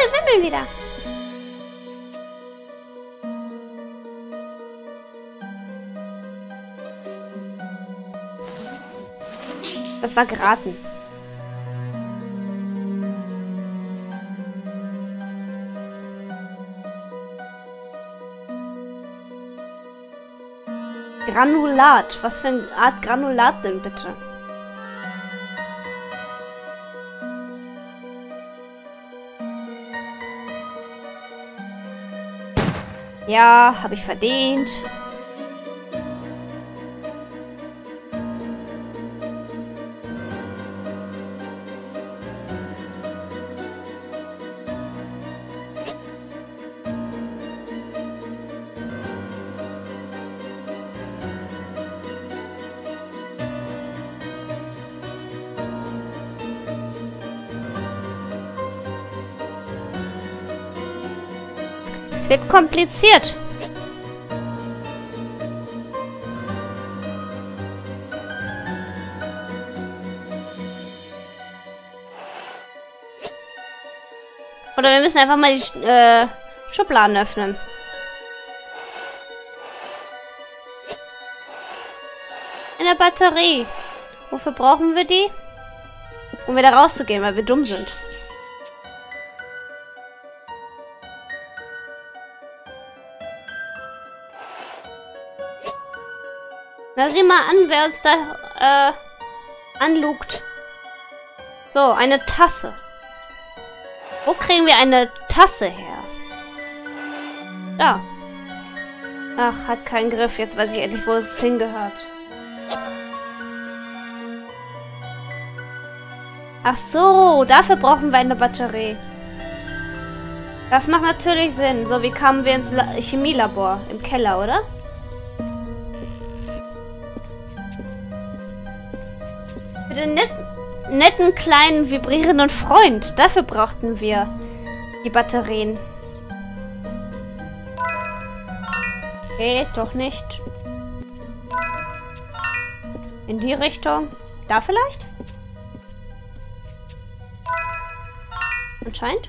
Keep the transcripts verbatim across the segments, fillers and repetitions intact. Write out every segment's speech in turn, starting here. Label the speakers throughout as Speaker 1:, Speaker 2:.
Speaker 1: Wimmel, wimmel wieder. Das war geraten. Granulat. Was für eine Art Granulat denn bitte? Ja, habe ich verdient. Es wird kompliziert. Oder wir müssen einfach mal die äh, Schubladen öffnen. Eine Batterie. Wofür brauchen wir die? Um wieder rauszugehen, weil wir dumm sind. Na, sieh mal an, wer uns da äh, anlugt. So, eine Tasse. Wo kriegen wir eine Tasse her? Da. Ach, hat keinen Griff. Jetzt weiß ich endlich, wo es hingehört. Ach so, dafür brauchen wir eine Batterie. Das macht natürlich Sinn. So, wie kamen wir ins La- Chemielabor? Im Keller, oder? Für den net netten, kleinen, vibrierenden Freund. Dafür brauchten wir die Batterien. Okay, doch nicht. In die Richtung. Da vielleicht? Anscheinend.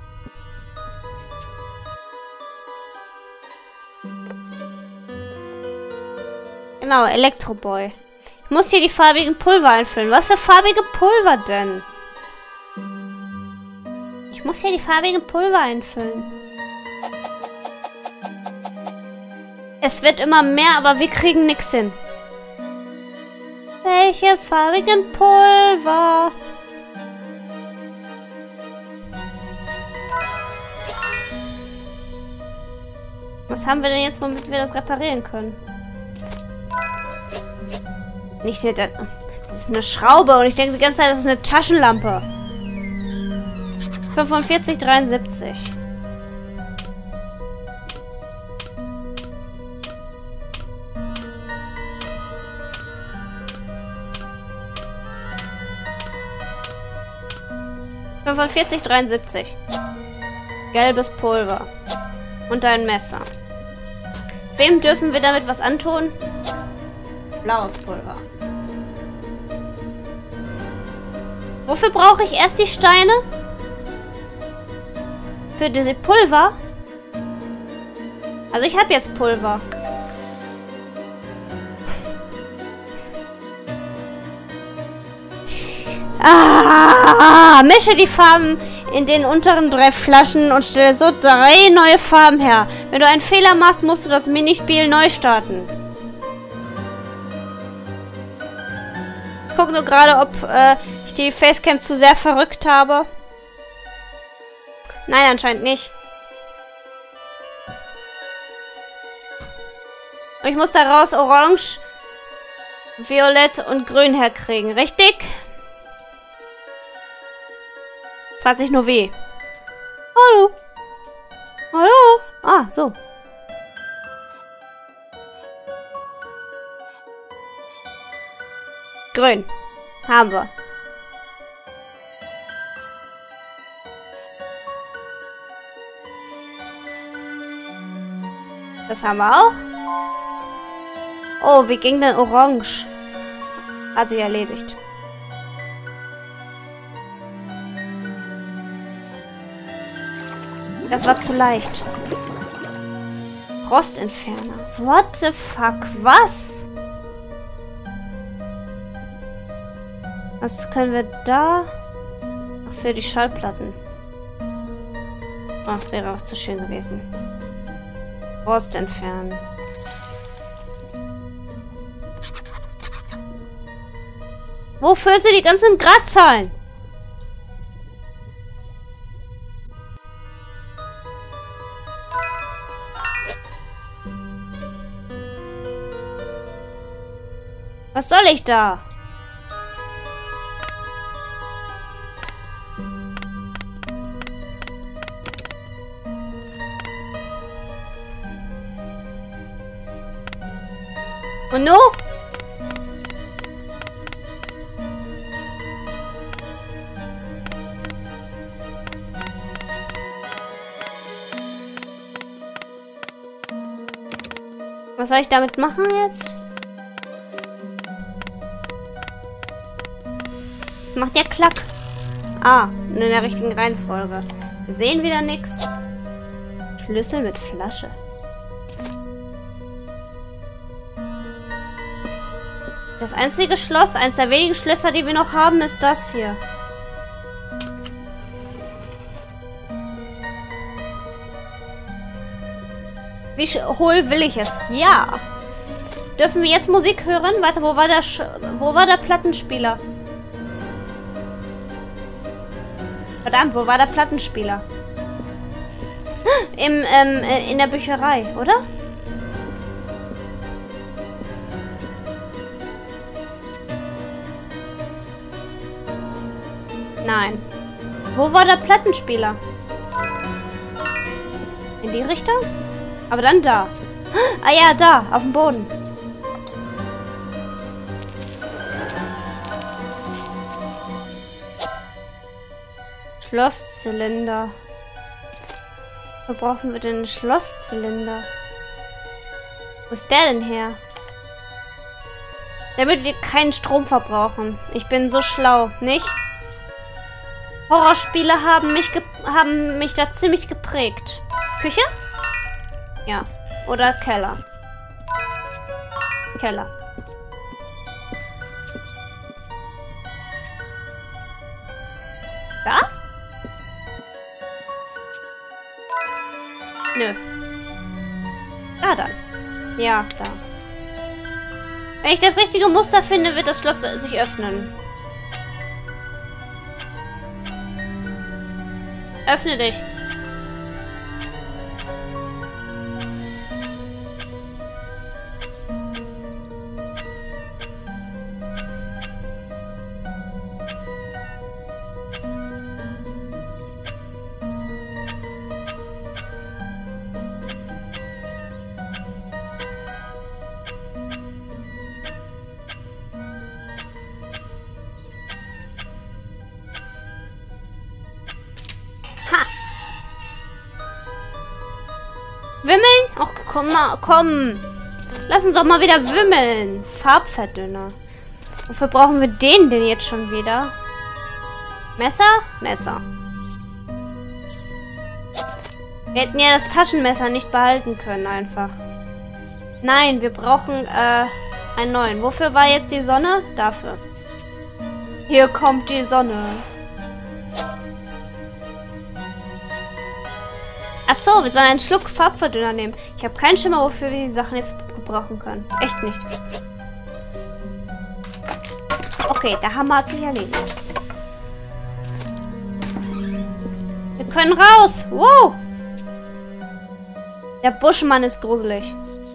Speaker 1: Genau, Elektroboy. Ich muss hier die farbigen Pulver einfüllen. Was für farbige Pulver denn? Ich muss hier die farbigen Pulver einfüllen. Es wird immer mehr, aber wir kriegen nichts hin. Welche farbigen Pulver? Was haben wir denn jetzt, womit wir das reparieren können? Nicht nur das. Das ist eine Schraube und ich denke die ganze Zeit, das ist eine Taschenlampe. fünfundvierzig dreiundsiebzig. fünfundvierzig dreiundsiebzig. Gelbes Pulver. Und ein Messer. Wem dürfen wir damit was antun? Blaues Pulver. Wofür brauche ich erst die Steine? Für diese Pulver? Also ich habe jetzt Pulver. Ah, mische die Farben in den unteren drei Flaschen und stelle so drei neue Farben her. Wenn du einen Fehler machst, musst du das Minispiel neu starten. Ich gucke nur gerade, ob äh, ich die Facecam zu sehr verrückt habe. Nein, anscheinend nicht. Und ich muss daraus Orange, Violett und Grün herkriegen, richtig? Fragt sich nur weh. Hallo. Hallo. Ah, so. Grün. Haben wir. Das haben wir auch. Oh, wie ging denn Orange? Hat sich erledigt. Das war zu leicht. Rostentferner. What the fuck? Was? Was können wir da? Ach, für die Schallplatten. Ach, wäre auch zu schön gewesen. Rost entfernen. Wofür sind die ganzen Gradzahlen? Was soll ich da? Und nu? Was soll ich damit machen jetzt? Das macht ja Klack. Ah, in der richtigen Reihenfolge. Wir sehen wieder nichts. Schlüssel mit Flasche. Das einzige Schloss, eins der wenigen Schlösser, die wir noch haben, ist das hier. Wie hohl will ich es? Ja. Dürfen wir jetzt Musik hören? Warte, wo war der, Sch wo war der Plattenspieler? Verdammt, wo war der Plattenspieler? Im, ähm, in der Bücherei, oder? Nein. Wo war der Plattenspieler? In die Richtung? Aber dann da. Ah ja, da, auf dem Boden. Schlosszylinder. Wo brauchen wir denn einen Schlosszylinder? Wo ist der denn her? Damit wir keinen Strom verbrauchen. Ich bin so schlau, nicht? Horrorspiele haben mich, haben mich da ziemlich geprägt. Küche? Ja. Oder Keller. Keller. Da? Nö. Da dann. Ja, da. Wenn ich das richtige Muster finde, wird das Schloss sich öffnen. Öffne dich. Wimmeln? Ach, komm mal, komm. Lass uns doch mal wieder wimmeln. Farbverdünner. Wofür brauchen wir den denn jetzt schon wieder? Messer? Messer. Wir hätten ja das Taschenmesser nicht behalten können, einfach. Nein, wir brauchen äh, einen neuen. Wofür war jetzt die Sonne? Dafür. Hier kommt die Sonne. Ach so, wir sollen einen Schluck Farbverdünner nehmen. Ich habe keinen Schimmer, wofür wir die Sachen jetzt gebrauchen können. Echt nicht. Okay, der Hammer hat sich erledigt. Wir können raus. Wow. Der Buschmann ist gruselig.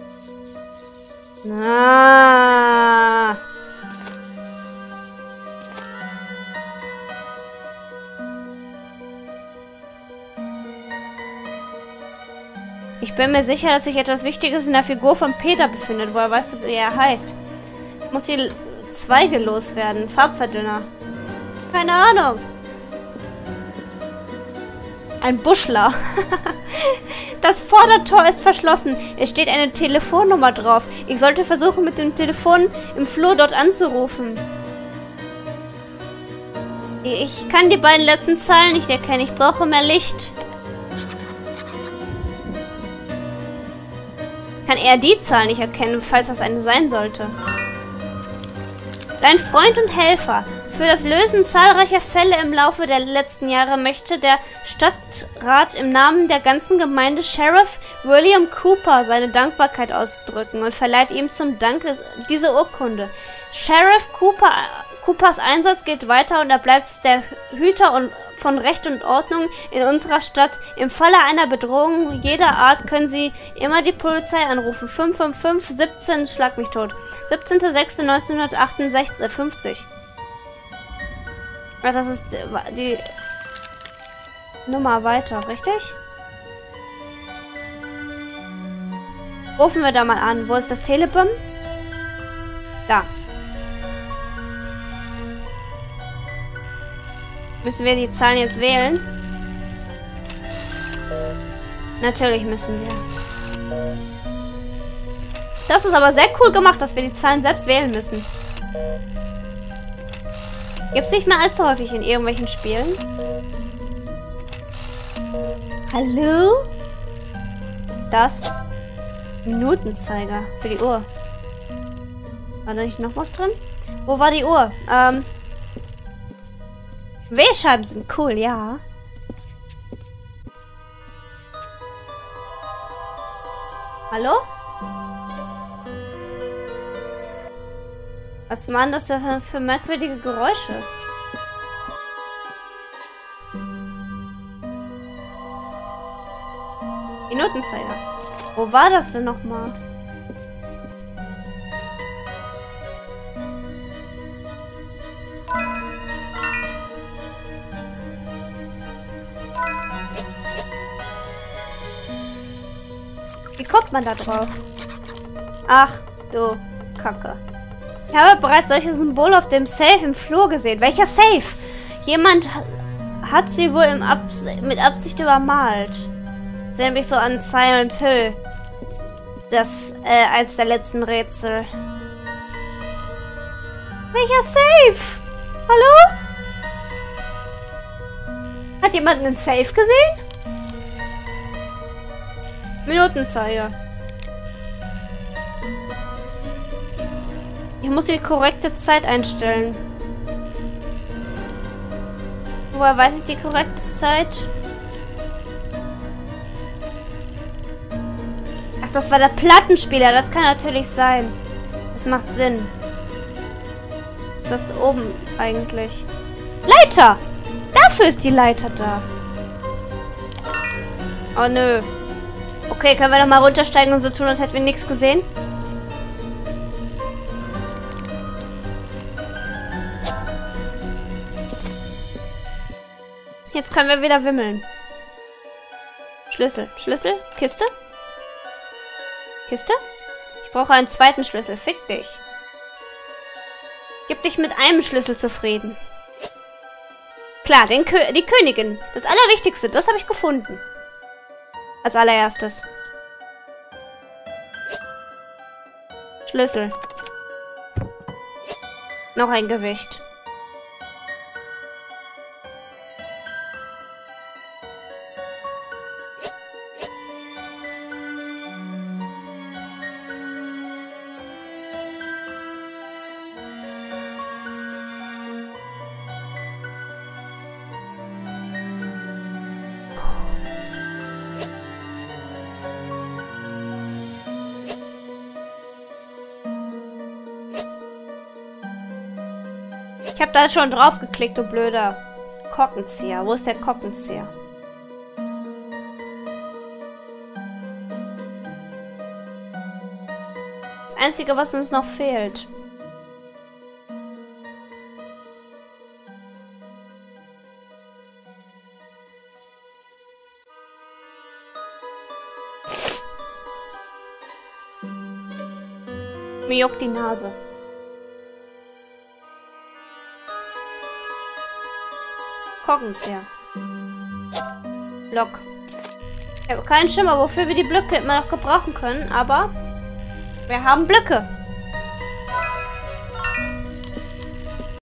Speaker 1: Ah. Ich bin mir sicher, dass sich etwas Wichtiges in der Figur von Peter befindet. Woher weißt du, wie er heißt? Ich muss die Zweige loswerden. Farbverdünner. Keine Ahnung. Ein Buschler. Das Vordertor ist verschlossen. Es steht eine Telefonnummer drauf. Ich sollte versuchen, mit dem Telefon im Flur dort anzurufen. Ich kann die beiden letzten Zeilen nicht erkennen. Ich brauche mehr Licht. Kann er die Zahl nicht erkennen, falls das eine sein sollte. Dein Freund und Helfer. Für das Lösen zahlreicher Fälle im Laufe der letzten Jahre möchte der Stadtrat im Namen der ganzen Gemeinde Sheriff William Cooper seine Dankbarkeit ausdrücken und verleiht ihm zum Dank des, diese Urkunde. Sheriff Cooper, Coopers Einsatz geht weiter und er bleibt der Hüter und von Recht und Ordnung in unserer Stadt. Im Falle einer Bedrohung jeder Art können Sie immer die Polizei anrufen. fünf fünf fünf siebzehn, schlag mich tot. siebzehnter sechster neunzehnhundertachtundsiebzig. Ja, das ist die Nummer weiter, richtig? Rufen wir da mal an. Wo ist das Telebim? Da. Müssen wir die Zahlen jetzt wählen? Natürlich müssen wir. Das ist aber sehr cool gemacht, dass wir die Zahlen selbst wählen müssen. Gibt's nicht mehr allzu häufig in irgendwelchen Spielen. Hallo? Was ist das? Minutenzeiger für die Uhr. War da nicht noch was drin? Wo war die Uhr? Ähm. Wählscheiben sind cool, ja. Hallo? Was waren das für, für merkwürdige Geräusche? Minutenzeiger. Wo war das denn nochmal? Wie kommt man da drauf? Ach, du Kacke. Ich habe bereits solche Symbole auf dem Safe im Flur gesehen. Welcher Safe? Jemand hat sie wohl im Abs mit Absicht übermalt. Das erinnert mich so an Silent Hill. Das, äh, eins der letzten Rätsel. Welcher Safe? Hallo? Hat jemand einen Safe gesehen? Minutenzeiger. Ich muss die korrekte Zeit einstellen. Woher weiß ich die korrekte Zeit? Ach, das war der Plattenspieler. Das kann natürlich sein. Das macht Sinn. Was ist das oben eigentlich? Leiter! Dafür ist die Leiter da. Oh, nö. Okay, können wir doch mal runtersteigen und so tun, als hätten wir nichts gesehen? Jetzt können wir wieder wimmeln. Schlüssel. Schlüssel? Kiste? Kiste? Ich brauche einen zweiten Schlüssel. Fick dich. Gib dich mit einem Schlüssel zufrieden. Klar, den Kö die Königin. Das Allerwichtigste. Das habe ich gefunden. Als allererstes. Schlüssel. Noch ein Gewicht. Ich habe da schon drauf geklickt, du blöder Korkenzieher. Wo ist der Korkenzieher? Das Einzige, was uns noch fehlt. Mir juckt die Nase. Korkenzieher. Block. Ich habe keinen Schimmer, wofür wir die Blöcke immer noch gebrauchen können, aber wir haben Blöcke.